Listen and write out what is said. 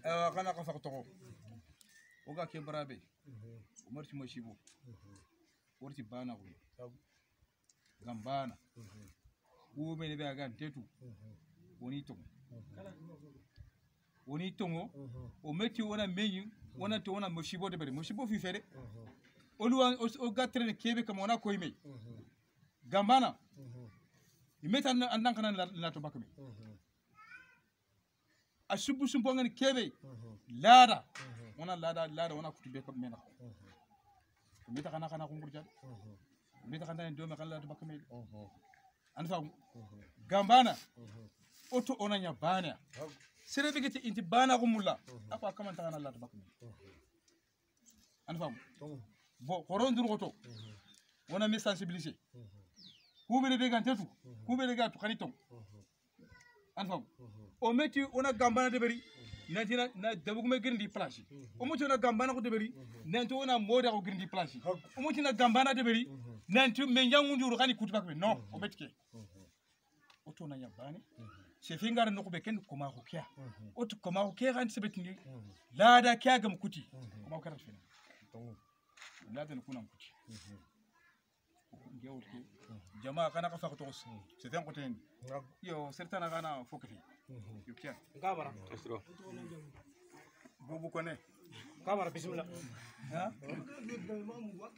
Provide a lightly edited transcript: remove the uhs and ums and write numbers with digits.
kana ka fakto oga ke barabe umarti mashibo warti bana ko gambana wo be be aga tetu woni tongo o meti wona meñu wona to wona mashibo de bari mashibo fi fere oluwa o gatre kebe kam wona koy me gambana imeta andan kana la to bakme asubu sumpo ngani kebe lada wona wona kutube ko mena imeta kana ko ngurjal imeta kana do me kana la to bakme an fam gambana oto onanya bana sere bigeti inti bana ko mulla apa kamanta kana la to bakme an fam bo koron dur goto wona me sensibiliser kubele be gantetu kubele ga to kanito an fam o meti ona gambana de bari nantina na dabugume girndi place o moti ona gambana ko de bari nanto ona moda ko girndi place o moti na gambana de bari nanti me njangu nduru kani kutu bakbe non o metike o to na yabane se fingara no ko be ken ko ma ko kya o to ko ma ko kya kan sebetini lada kya gam kuti ko ma ko rat fina lada no kunam kuti ngewti jama kana ka fakto c'est un côté yo certains kana fokati yo kya kabara bobu kone kabara bismillah ha